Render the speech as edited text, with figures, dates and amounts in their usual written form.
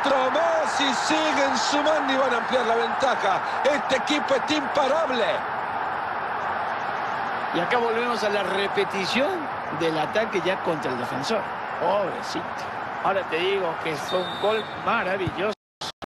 Otro más y siguen sumando y van a ampliar la ventaja. Este equipo está imparable. Y acá volvemos a la repetición del ataque ya contra el defensor. Pobrecito. Ahora te digo que fue un gol maravilloso.